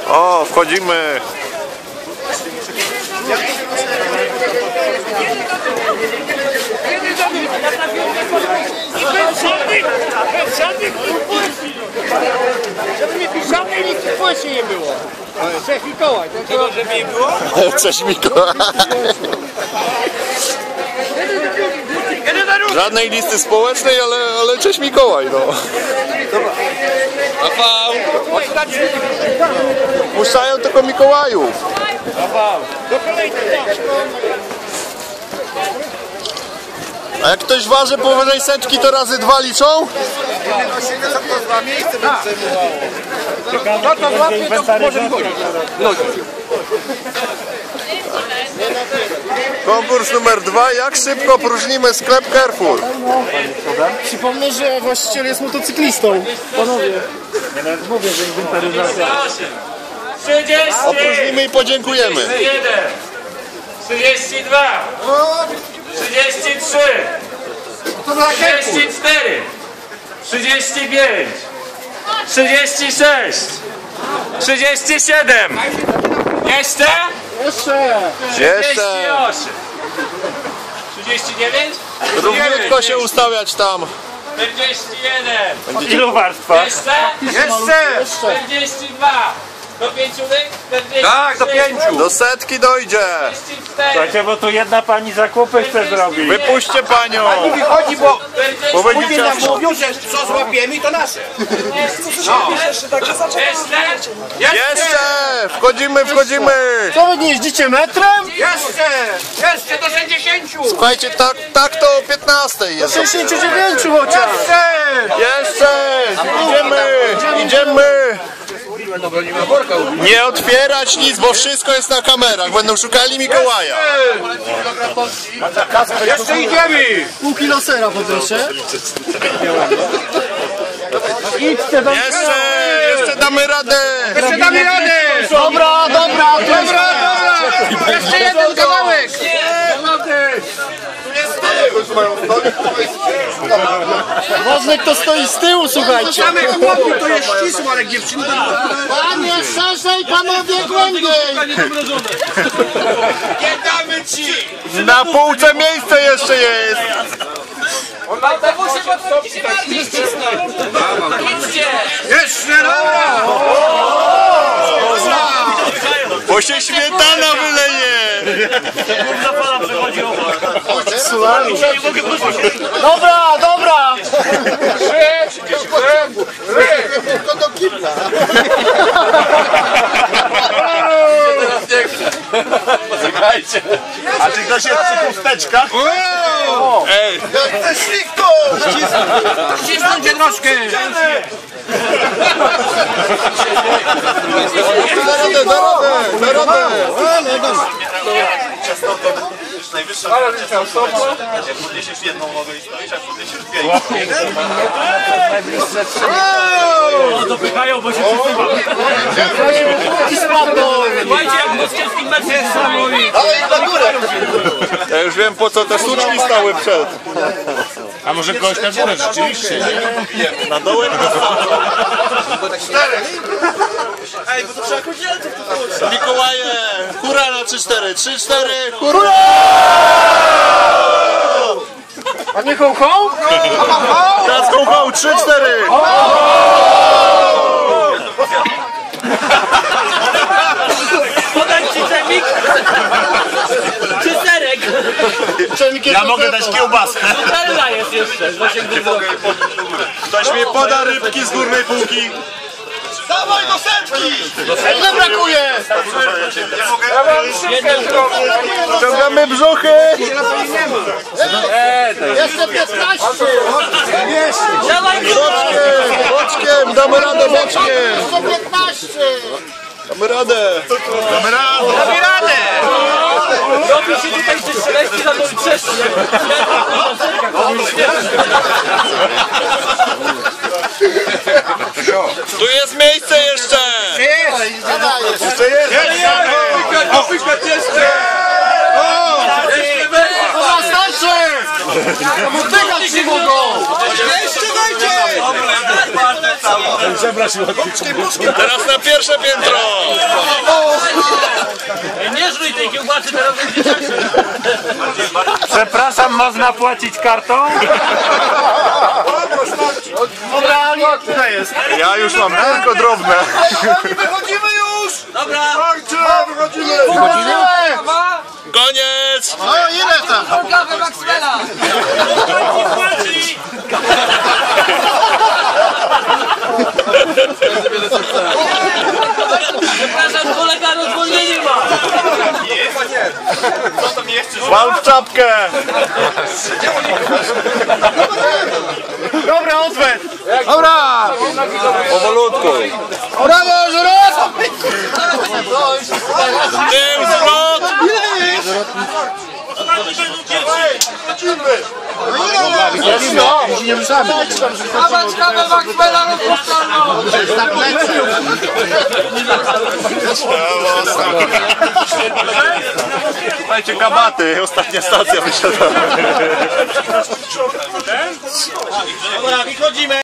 O, wchodzimy. Żeby mi piżamnej nic w płysie nie było. Cześć Mikołaj. Tego, żeby nie było? Cześć Mikołaj. Żadnej listy społecznej, ale cześć Mikołaj, no. Rafał! Puszczają tylko Mikołajów. Rafał! Do kolejki. A jak ktoś waży powyżej 100, to razy 2 liczą? No to złapie, to może wychodzić. Konkurs numer 2. Jak szybko opróżnimy sklep Carrefour? Przypomnę, że właściciel jest motocyklistą. Panowie. Ja nawet mówię, że inwentaryzacja. 30! Opróżnimy i podziękujemy. 32! 33! 34! 35! 36! 37! Jeszcze? Jeszcze. 38! 39? Równiutko się ustawiać tam. 41! Ilu warstwa? Jeszcze? Jeszcze. 42! Do 5 dych? 43! Tak, do 5. Do 100 dojdzie. 44! Słuchajcie, bo tu jedna pani zakupy chce zrobić. Wypuśćcie panią. Wychodzi, bo Bo będzie później nam ciasno. mówią, że co złapiemy, to nasze. Jeszcze! Wchodzimy, wchodzimy! Co wy nie jeździcie metrem? Jeszcze. Jeszcze do 60. Słuchajcie, tak to o 15 jest. 69 chociaż. Jeszcze! Idziemy! Nie otwierać nic, bo wszystko jest na kamerach. Będą szukali Mikołaja. Jeszcze idziemy. Pół kilo sera poproszę. Idźcie do Jeszcze damy radę! Jeszcze damy radę. Dobra. Jeszcze jeden kawałek. Ważne kto stoi z tyłu, słuchajcie. Same chłopi to jest ścisło, ale dziewczyny to... Panie, szerzej, panowie, głębiej. Nie damy ci! Na półce miejsce jeszcze jest! Autobusy potem się bardziej ścisnąć! Idźcie! Jeszcze raz. Bo się śmietana wyleje! Dobra. Tylko do kibla. Czekajcie. A czy ktoś jest przy chusteczkach? Ej! Ze śliwką. Ścisnąć troszkę. Da radę! Ale jak podniesiesz jedną nogę i stoisz, jak podniesiesz dwie i Dopychają, bo się przysywa. I spadną. Słuchajcie, jak w moskiewskich meczach Ale na górę! Ja już wiem, po co te suczki stały przed. A może kogoś na górę rzeczywiście? Na dołek na Ej, bo to trzeba kodzielców tu położyć. Mikołaje! Hurra na 3-4! 3-4! Hurra! A nie hołką? Teraz kołchał! 3-4! Podaj ci dżemik! Czy serek? Ja mogę dać kiełbaskę. Nutella jest jeszcze. Ktoś mi poda rybki z górnej półki. Dawaj do setki! Ile brakuje? Ciągamy brzuchy! Jeszcze 15! Dawaj Boczkiem! Damy radę boczkiem! Jeszcze 15! Damy radę! Damy radę! Robi się tutaj przez szeleści za tą przeszczę. Tu jest miejsce jeszcze! Jeszcze jest! Opykać jeszcze! To starczy! Oddychać nie mogą! Jeszcze dajcie! Teraz na pierwsze piętro! Nie żryj tej kiełbasy, teraz będzie ciasto. Przepraszam, można płacić kartą? Dobra, tutaj jest. Ja już mam tylko drobne. Wychodzimy już! Dobra. Wychodzimy! Koniec! No ile tam? Kawę Maxwella. Przepraszam, kolega rozwolnienie ma. Co tam jeszcze? Wal w czapkę! Dobra, odwet! Dobra! Powolutku. Brawo, żurat! Tył, zwrot! Nie ruszamy. Dawać kawę Maxwella rozpuszczalną. Słuchajcie, kabaty. Ostatnia stacja wysiadła. Dobra, wychodzimy.